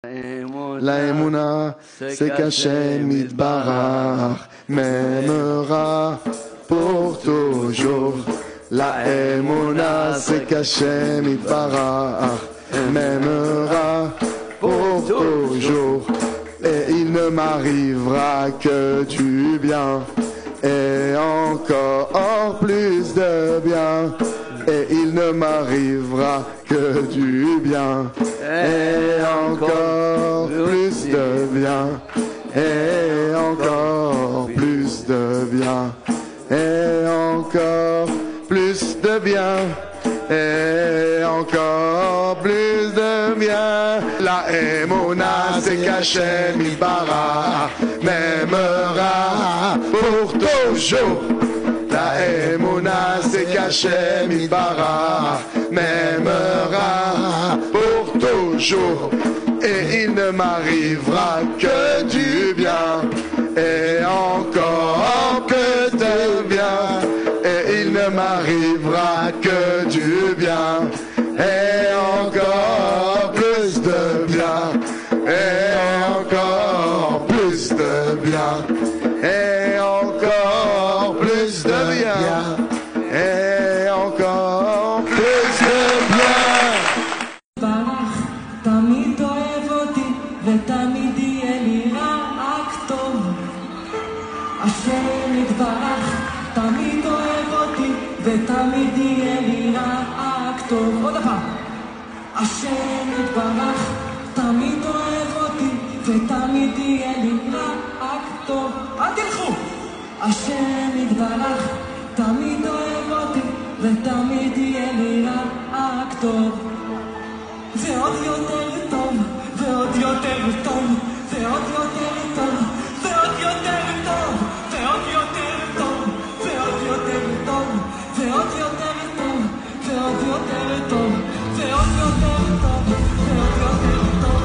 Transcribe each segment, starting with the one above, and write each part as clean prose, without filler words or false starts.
L'aémouna, c'est qu'Hachem Yitbarach m'aimera pour toujours. L'aémouna, c'est qu'Hachem Yitbarach m'aimera pour toujours. Et il ne m'arrivera que du bien, et encore plus de bien. Et il ne m'arrivera que du bien, et encore plus de bien, et encore plus de bien, et encore plus de bien, et encore plus de bien. La émona, c'est qu'Hachem Yitbarach m'aimera pour toujours. La émona, c'est qu'Hachem Yitbarach m'aimera pour toujours. Et il ne m'arrivera que du bien, et encore que de bien. Et il ne m'arrivera que du bien, et encore plus de bien, et encore plus de bien, et encore plus de bien, et encore plus de bien. ברח, תמיד אוהב אותי, ותמיד יהיה לי רק טוב. השם יתברך, תמיד אוהב אותי, ותמיד יהיה לי רק טוב. עוד פעם. השם יתברך, תמיד אוהב אותי, ותמיד יהיה לי רק טוב. אל תלכו! השם יתברך, תמיד אוהב אותי, ותמיד יהיה לי רק טוב. ועוד יותר טוב, ועוד יותר טוב, ועוד יותר טוב, ועוד יותר טוב, ועוד יותר טוב, ועוד יותר טוב, ועוד יותר טוב, ועוד יותר טוב, ועוד יותר טוב, ועוד יותר טוב.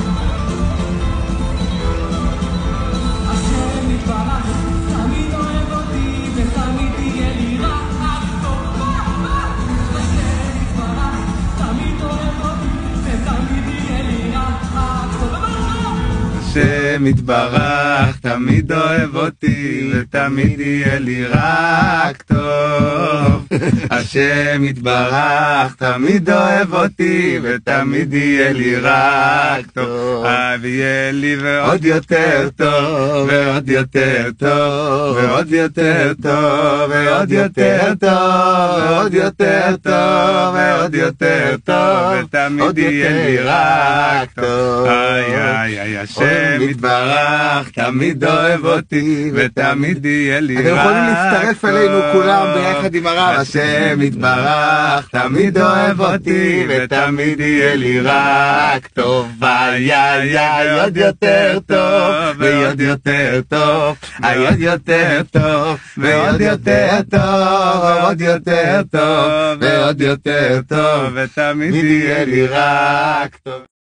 השם יתברך, תמיד אוהב אותי, ותמיד יהיה לי רק טוב. השם יתברך, תמיד אוהב אותי, ותמיד יהיה לי רק טוב. השם יתברך, תמיד אוהב אותי, ותמיד יהיה לי רק טוב. השם יתברך, תמיד אוהב אותי, ותמיד יהיה לי רק טוב. ויהיה לי ועוד יותר טוב, ועוד יותר טוב, ועוד יותר טוב, ועוד יותר טוב, ועוד יותר טוב, ועוד יותר טוב, ותמיד יהיה לי רק טוב. השם יתברך, תמיד אוהב אותי, ותמיד יהיה לי רק טוב. אתם יכולים להצטרף אלינו כולם ביחד עם הרב. השם יתברך, תמיד אוהב אותי, ותמיד יהיה לי רק טוב. עוד יותר טוב, ועוד יותר טוב, עוד יותר טוב, ועוד יותר טוב, ועוד יותר טוב, ועוד יותר טוב, ותמיד יהיה לי רק טוב.